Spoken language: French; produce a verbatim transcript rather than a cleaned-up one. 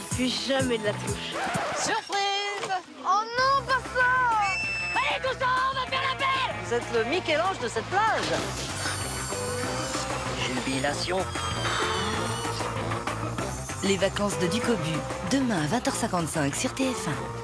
Puis jamais de la touche. Surprise! Oh non, pas ça! Allez, tout ça, on va faire la paix! Vous êtes le Michel-Ange de cette plage. Jubilation. Les vacances de Ducobu, demain à vingt heures cinquante-cinq sur T F un.